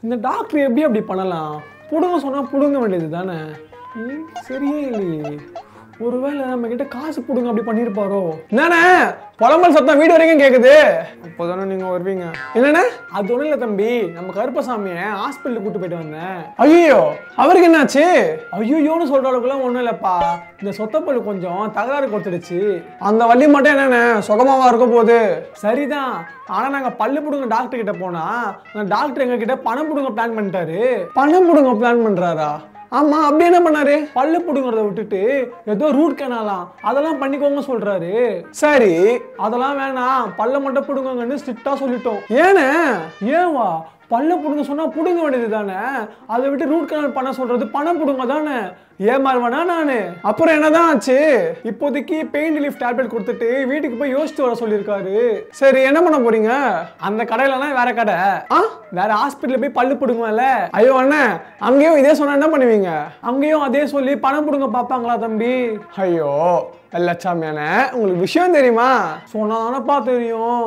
இந்த டாக்டர் எப்படி அப்படி பண்ணலாம்? புடுங்க சொன்னால் புடுங்க வேண்டியது தானே. சரியே இல்லையே. ஒருவேளை நம்ம கிட்ட காசு புடுங்க அப்படி பண்ணியிருப்பாரோ? என்னண்ணே புலம்பல் சத்தம் வீடு வரைக்கும் கேட்குது. அப்போதானே நீங்கள் வருவீங்க. என்னண்ணே? அது ஒன்றும் இல்லை தம்பி, நம்ம கருப்பசாமியை ஹாஸ்பிட்டலுக்கு கூட்டு போயிட்டு வந்தேன். ஐயோ அவருக்கு என்னாச்சு? ஐயோன்னு சொல்கிற அளவுக்குலாம் ஒன்றும் இல்லைப்பா, இந்த சொத்தப்பல்லு கொஞ்சம் தகராறு கொடுத்துடுச்சு. அந்த வலி மட்டும் என்னண்ணே சுகமாவா இருக்க போகுது? சரிதான், ஆனால் நாங்கள் பல்லு பிடுங்க டாக்டர் கிட்ட போனால் அந்த டாக்டர் எங்ககிட்ட பணம் பிடுங்க பிளான் பண்ணிட்டாரு. பணம் பிடுங்க பிளான் பண்ணுறாரா? ஆமா, அப்படி என்ன பண்ணாரு? பல்லு புடுங்கிறத விட்டுட்டு ஏதோ ரூட் கனாலாம் அதெல்லாம் பண்ணிக்கோங்க சொல்றாரு. சரி அதெல்லாம் வேணாம், பல்ல மட்டும் புடுங்கன்னு ஸ்ட்ரிக்டா சொல்லிட்டோம். ஏவா பல்ல புடுங்க சொன்னா புடுங்க வேண்டியது தானே, அதை விட்டு ரூட் கனால் பண்ண சொல்றது பணம் புடுங்க தானே. ஏமாறுவேனா நானு? அப்புறம் என்னதான் ஆச்சு? இப்போதைக்கு பெயின் ரிலீஃப் டேப்லெட் கொடுத்துட்டு வீட்டுக்கு போய் யோசிச்சு வர சொல்லியிருக்காரு. சரி என்ன பண்ண போறீங்க? அந்த கடையிலனா வேற கடை, வேற ஹாஸ்பிட்டல் போய் பல்லு புடுங்கல. ஐயோ அண்ணன், அங்கேயும் இதே சொன்னா என்ன பண்ணுவீங்க? அங்கேயும் அதே சொல்லி பணம் புடுங்க பார்ப்பாங்களா தம்பி? ஐயோ வெள்ளச்சாமியான, உங்களுக்கு விஷயம் தெரியுமா? சொன்னாதானப்பா தெரியும்.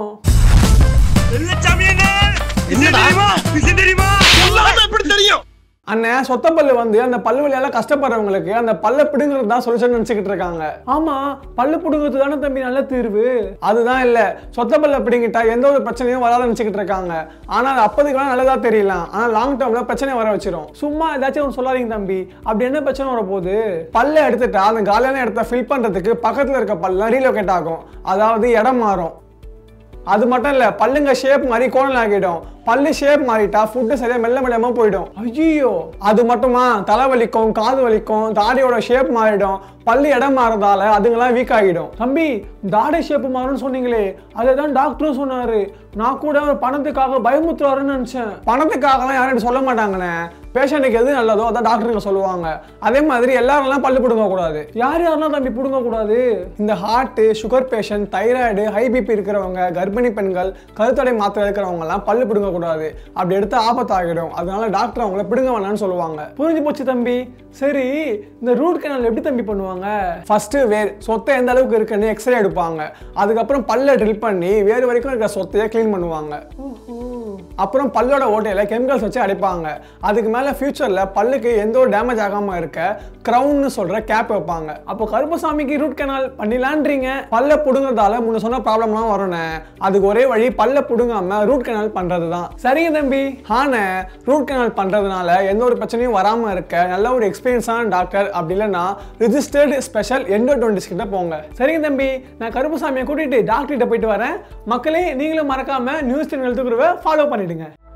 அண்ணன் சொத்தப்பல்லு வந்து அந்த பல்லு வலியால கஷ்டப்படுறவங்களுக்கு அந்த பல்ல பிடுங்கிறது தான் சொல்யூஷன் நினைச்சுக்கிட்டு இருக்காங்க. ஆமா, பல்லு பிடுங்கிறது தானே தம்பி நல்ல தீர்வு. அதுதான் இல்ல, சொத்தப்பல்ல பிடிங்கிட்டா எந்த ஒரு பிரச்சனையும் வராத நினைச்சுக்கிட்டு இருக்காங்க. ஆனா அது அப்போதைக்கு நல்லதா தெரியலாம், ஆனா லாங் டேர்ம்ல பிரச்சனை வர வச்சிரும். சும்மா ஏதாச்சும் ஒன்று சொல்லாதீங்க தம்பி. அப்படி என்ன பிரச்சனை வர போகுது? பல்ல எடுத்துட்டா அந்த காலியான இடத்த ஃபில் பண்றதுக்கு பக்கத்துல இருக்க பல்ல ரீலோகேட் ஆகும், அதாவது இடம் மாறும். அது மட்டும் இல்ல, பல்லுங்க ஷேப் மாதிரி கோணல் ஆகிடும். பல்லு ஷேப் மாறிட்டா ஃபுட்டு சரியா மெல்ல மெல்லமா போயிடும். ஐயோ அது மட்டுமா, தலை வலிக்கும், காது வலிக்கும், தாடியோட ஷேப் மாறிடும். பல்லு இடம் மாறதால அதுங்கெல்லாம் வீக் ஆகிடும். தம்பி தாடி ஷேப் மாறும்னு சொன்னீங்களே, அதுதான் டாக்டரும் சொன்னாரு. நான் கூட ஒரு பணத்துக்காக பயமுத்துறாருன்னு நினைச்சேன். பணத்துக்காகலாம் யாரும் சொல்ல மாட்டாங்கண்ணே, பேஷண்ட்டுக்கு எது நல்லதோ அதான் டாக்டருங்க சொல்லுவாங்க. அதே மாதிரி எல்லாரெல்லாம் பல்லு பிடுங்க கூடாது. யாரெல்லாம் தம்பி பிடுங்க கூடாது? இந்த heart, sugar patient, thyroid, high BP இருக்கிறவங்க, கர்ப்பிணி பெண்கள், கருத்தடை மாத்திரை இருக்கிறவங்க எல்லாம் பல்லு பிடுங்க கூடாது. அப்படி எடுத்து ஆபத்தாகிடும். அதனால டாக்டர் அவங்கள பிடுங்க வேணாம்னு சொல்லுவாங்க. புரிஞ்சு போச்சு தம்பி. சரி இந்த ரூட் கனால் எப்படி தம்பி பண்ணுவாங்க? ஃபர்ஸ்ட் வேர் சொத்தை எந்த அளவுக்கு இருக்குன்னு எக்ஸ்ரே எடுப்பாங்க. அதுக்கப்புறம் பல்ல ட்ரில் பண்ணி வேறு வரைக்கும் இருக்கிற சொத்தையை கிளீன் பண்ணுவாங்க. அப்புறம் பல்லோட ஓட்டையில கெமிக்கல்ஸ் வச்சு அடைப்பாங்க. அதுக்கு மேல ஃபியூச்சர்ல பல்லுக்கு எந்த ஒரு டேமேஜ் ஆகாம இருக்க கிரவுன்னு சொல்ற கேப் வைப்பாங்க. அப்போ கருப்பசாமிக்கு ரூட் கனால் பண்ணிடலான்றீங்க. பல்ல புடுங்கிறதால முன்ன சொன்ன ப்ராப்ளம்லாம் வரும்னே, அதுக்கு ஒரே வழி பல்ல புடுங்காம ரூட் கனால் பண்றது தான். சரிங்க தம்பி. ரூட் கனால் பண்றதுனால எந்த ஒரு பிரச்சனையும் வராம இருக்க நல்ல ஒரு எக்ஸ்பீரியன்ஸான டாக்டர், அப்படி இல்லைன்னா ரிஜிஸ்டர்டு ஸ்பெஷல் எண்டோடோன்டிஸ்ட் கிட்ட போங்க. சரிங்க தம்பி, நான் கருப்பசாமியை கூட்டிட்டு டாக்டர் கிட்ட போயிட்டு வரேன். மக்களே நீங்களும் மறக்காம நியூஸ் சேனல் ஃபாலோ பண்ணிடுங்க.